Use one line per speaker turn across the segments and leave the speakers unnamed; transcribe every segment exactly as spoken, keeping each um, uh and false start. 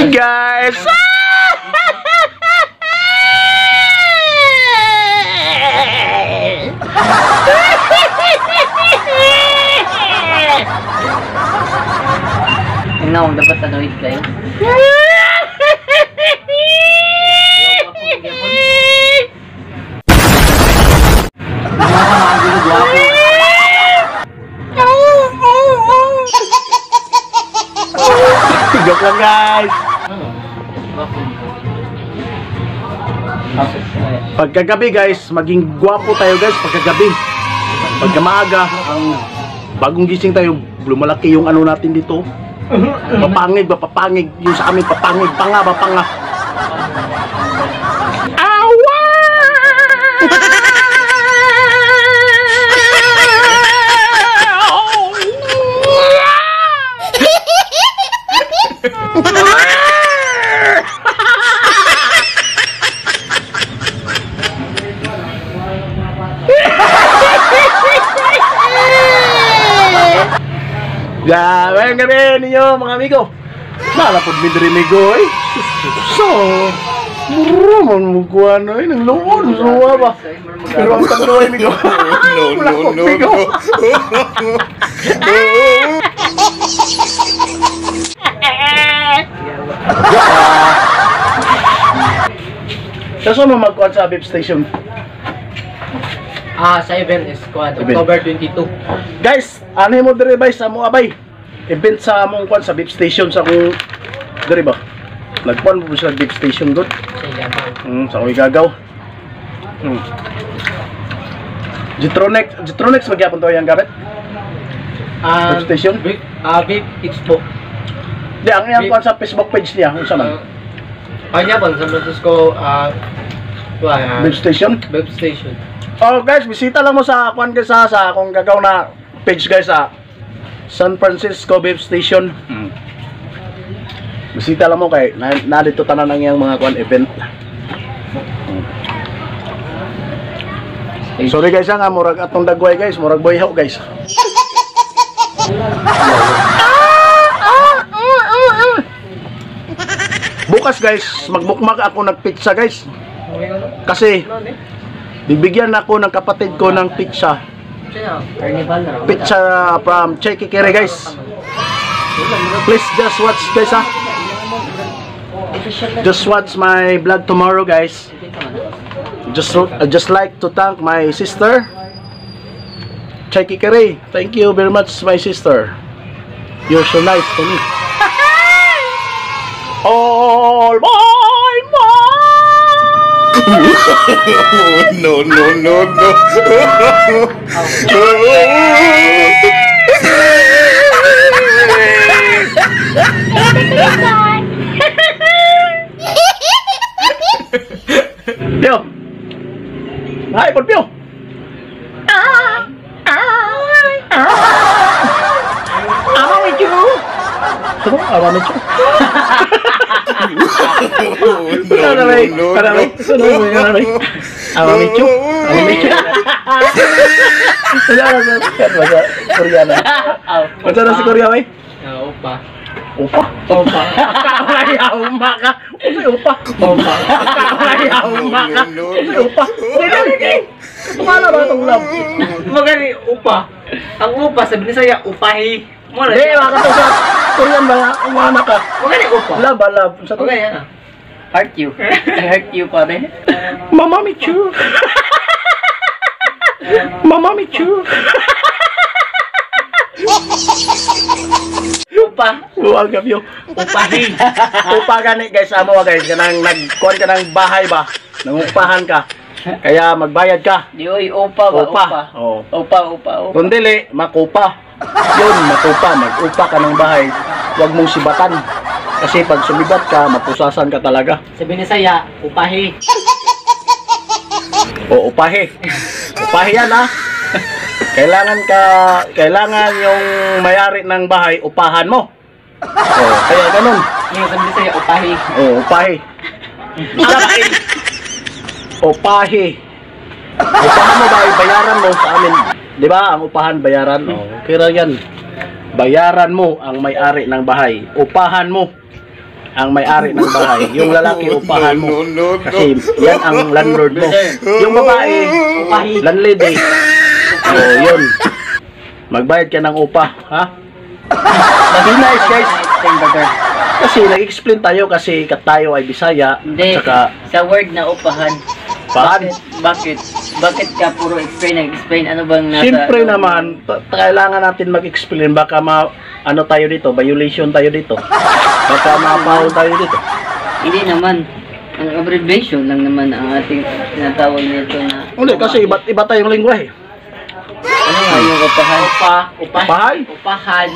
Guys!
Tingnan mo, dapat tanoid kayo.
Joke lang guys. Pagkagabi guys, maging gwapo tayo guys pagkagabi. Pagka maaga, ang bagong gising tayo, lumalaki yung ano natin dito. Papangig ba, papangig. Yung sa amin, papangig. Panga ba, panga. Awa! Ya, mayang gabi ninyo mga amigo. Malapod mi diri migo eh. So, muro man mo kuan ay nang luon suwa ba. Pero ang tandoy migo.
No, no, no, no.
Kaso mo magkuan sa beef station.
Ah, sa event is kuan October twenty-two.
Guys, ano mo diri bay sa mo abay? Event sa among kuan sa beef station sa kung diri ba? Nagkuan mo sa beef station gud.
Sa Yabang.
Hmm, sa koy gagaw. Hmm. Jitronex, Jitronex magyapon to yang gamit.
Ah,
Beef station?
Beef, ah, Beef Expo.
Di ang yang kuan sa Facebook page niya unsa man?
Kanya po San Francisco ah uh,
Beef station.
Beef Station.
Oh guys, bisita lang mo sa kuan guys sa sa akong gagaw na page guys sa San Francisco Beef Station. Hmm. Bisita lang mo kay na, na dito tanan ang yang mga kuan event. Hmm. Sorry guys nga murag atong dagway guys, murag boyhaw guys. Bukas guys, magbukmak ako nagpizza guys. Kasi bibigyan ako ng kapatid ko ng pizza.
Carnival na.
Pizza from Chekikere guys. Please just watch guys ha. Just watch my vlog tomorrow guys. Just uh, just like to thank my sister Chekikere. Thank you very much my sister. You're so nice to me. All my mind.
No, no, no, no.
Pio. Hai, Pio. Pio. Ama mecu. Tuh, ama mecu.
No, no, no,
Para
no.
mí, para mí. Ama mecu. Ama mecu. Saudara saya bahasa Koreana. Bahasa nasi Korea, Mai?
Opa.
Opa. Opa. Kakak ya umma ka. Usay opa. Opa. Kakak ya umma ka. Usay opa. Kumala ba itong love?
Magani upa. Ang upa sa Bisaya upahi. Mo na.
Hindi, baka ito sa Korean ba umama ka?
Magani upa.
Love, ah, love. Sa to?
Magani ano? Heart you. Heart you pa rin.
Mama Michu. Mama Michu.
Upa.
Huwag ka view.
Upahi.
Upa gani guys, amo guys. Kanang nagkuhan ka ng bahay ba? Nangupahan ka. Kaya magbayad ka.
Di oy upa ba?
Upa.
Upa.
Oo.
Upa, upa, upa.
Kung dili, makupa. Yun, makupa. Mag-upa ka ng bahay. Huwag mong sibatan. Kasi pag sumibat ka, mapusasan ka talaga.
Sa Bisaya, upahi.
O, upahe. Upahe yan ha. Kailangan ka, kailangan yung may-ari ng bahay, upahan mo. O, kaya ganun.
Yung sa Bisaya, upahi.
O, upahe. Upahe. Upahe. Upahan mo ba, bayaran mo sa amin. Di ba? Ang upahan, bayaran. O, kira yan. Bayaran mo ang may-ari ng bahay. Upahan mo. ang may-ari ng bahay. Yung lalaki, upahan mo.
No, no, no.
Kasi yan ang landlord mo. Yung babae,
Upahi.
landlady. So, yun. Magbayad ka ng upa, ha? Be nice, guys.
Explain better.
Kasi nag-explain tayo kasi kat tayo ay Bisaya.
Hindi,
Tsaka,
sa word na upahan.
Pahan?
Bakit? Bakit ka puro explain, nag-explain? Ano bang nasa...
Siyempre naman, ta- kailangan natin mag-explain. Baka ma, ano tayo dito, violation tayo dito. Baka mapahon tayo dito.
Hindi naman. Ang abbreviation lang naman ang ating tinatawag nito na...
Hindi, kasi iba't iba tayong lingwahe.
Ano nga yung upahan? Upa. Upa.
Upahan?
Upahan.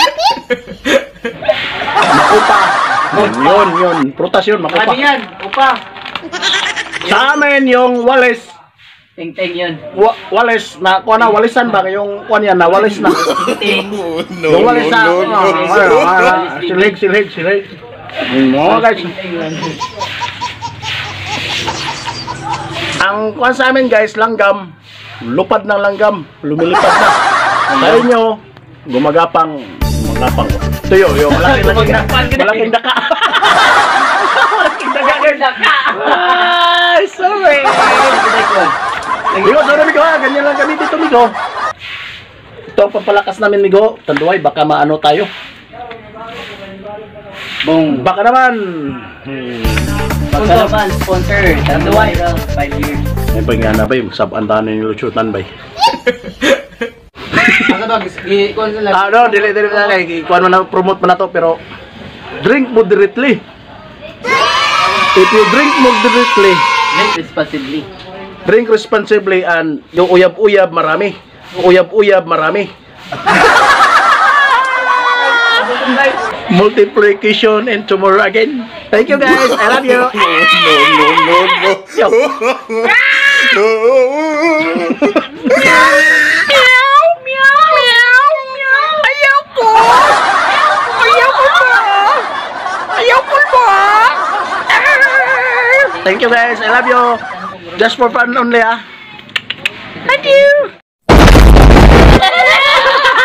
Makupa. Yun, yun. Prutas yun,
Ano
makupa.
yan? Upa.
Sa amin, yung walis.
Ting-ting yun.
Wa walis na, kuha na, walisan ba? Yung kuha niya na, walis na.
Ting.
No,
Yung
no,
walis na,
no,
ano,
no.
ano, ano, silhig, silhig, silhig. Mga guys,
Ting-ting lang.
ang kuha sa amin guys, langgam. Lupad ng langgam, lumilipad na. Sa inyo, gumagapang, gumagapang. Tuyo, yung malaking malaking malaking daka. Malaking daka guys. Ay, sorry. Migo, sorry Migo, ha? Ganyan lang kami dito Migo. Ito ang pampalakas namin Migo. Tanduay, baka maano tayo.
Boom.
Baka naman. Hmm.
Kung
Baka
naman, sponsor. Tanduay. Five years.
May pagyan na ba yung sabantahan ni Luchutan ba?
Ano ba? Kung sila...
Ah, no, dili, dili, dili. Ikuan mo na, promote mo na to, pero drink moderately. If you drink moderately,
Drink responsibly.
drink responsibly, and yung uyab-uyab marami. Uyab-uyab marami. Multiplication and tomorrow again. Thank you guys. I love you.
No, no, no, no.
Yo. Thank you guys. I love you. Just for fun only ah. Thank you.